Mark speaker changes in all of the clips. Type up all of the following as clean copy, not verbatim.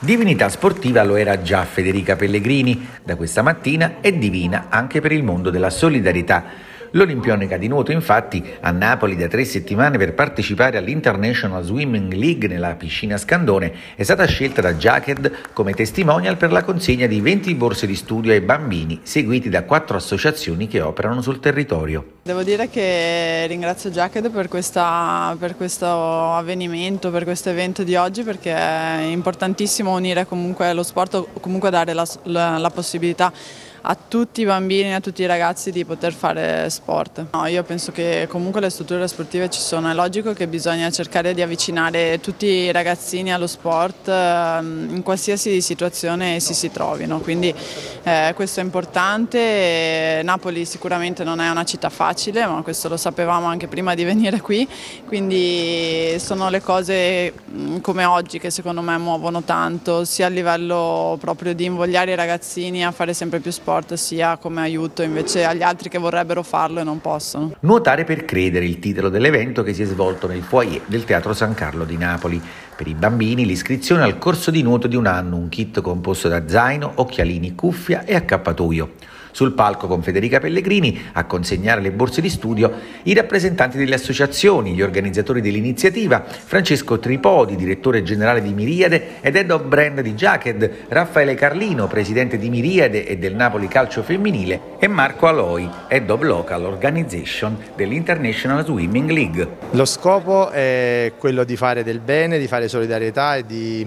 Speaker 1: Divinità sportiva lo era già Federica Pellegrini, da questa mattina è divina anche per il mondo della solidarietà. L'olimpionica di nuoto infatti a Napoli da 3 settimane per partecipare all'International Swimming League nella piscina Scandone è stata scelta da Jacked come testimonial per la consegna di 20 borse di studio ai bambini seguiti da 4 associazioni che operano sul territorio.
Speaker 2: Devo dire che ringrazio Jacked per questo avvenimento, per questo evento di oggi, perché è importantissimo unire comunque lo sport o comunque dare la possibilità a tutti i bambini, a tutti i ragazzi di poter fare sport. No, io penso che comunque le strutture sportive ci sono, è logico che bisogna cercare di avvicinare tutti i ragazzini allo sport in qualsiasi situazione essi si trovino, quindi questo è importante. Napoli sicuramente non è una città facile, ma questo lo sapevamo anche prima di venire qui, quindi sono le cose come oggi che secondo me muovono tanto, sia a livello proprio di invogliare i ragazzini a fare sempre più sport, sia come aiuto invece agli altri che vorrebbero farlo e non possono.
Speaker 1: Nuotare per credere, il titolo dell'evento che si è svolto nel foyer del Teatro San Carlo di Napoli. Per i bambini l'iscrizione al corso di nuoto di un anno, un kit composto da zaino, occhialini, cuffia e accappatoio. Sul palco con Federica Pellegrini a consegnare le borse di studio i rappresentanti delle associazioni, gli organizzatori dell'iniziativa, Francesco Tripodi, direttore generale di Miriade ed head of brand di Jacked, Raffaele Carlino, presidente di Miriade e del Napoli Calcio Femminile e Marco Aloi, head of local organization dell'International Swimming League.
Speaker 3: Lo scopo è quello di fare del bene, di fare solidarietà e di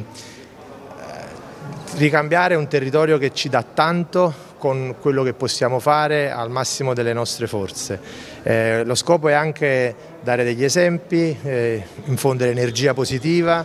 Speaker 3: ricambiare un territorio che ci dà tanto con quello che possiamo fare al massimo delle nostre forze. Lo scopo è anche dare degli esempi, infondere energia positiva,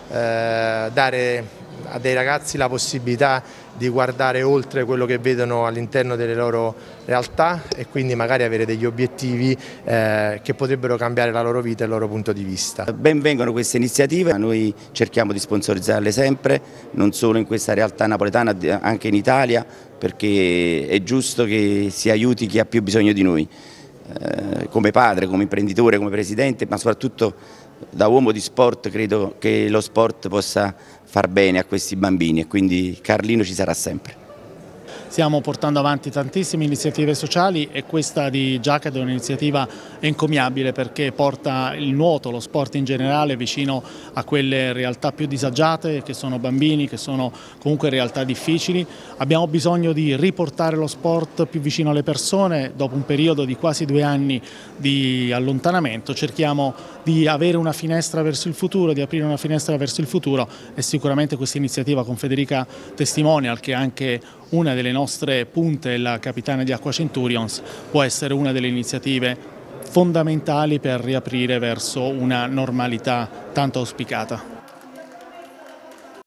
Speaker 3: dare a dei ragazzi la possibilità di guardare oltre quello che vedono all'interno delle loro realtà e quindi magari avere degli obiettivi che potrebbero cambiare la loro vita e il loro punto di vista.
Speaker 4: Ben vengano queste iniziative, noi cerchiamo di sponsorizzarle sempre, non solo in questa realtà napoletana, anche in Italia, perché è giusto che si aiuti chi ha più bisogno di noi, come padre, come imprenditore, come presidente, ma soprattutto da uomo di sport credo che lo sport possa far bene a questi bambini e quindi Carlino ci sarà sempre.
Speaker 5: Stiamo portando avanti tantissime iniziative sociali e questa di Jacked è un'iniziativa encomiabile perché porta il nuoto, lo sport in generale, vicino a quelle realtà più disagiate che sono bambini, che sono comunque realtà difficili. Abbiamo bisogno di riportare lo sport più vicino alle persone. Dopo un periodo di quasi 2 anni di allontanamento cerchiamo di avere una finestra verso il futuro, di aprire una finestra verso il futuro e sicuramente questa iniziativa con Federica Testimonial, che è anche una delle nostre punte, la capitana di Acqua Centurions, può essere una delle iniziative fondamentali per riaprire verso una normalità tanto auspicata.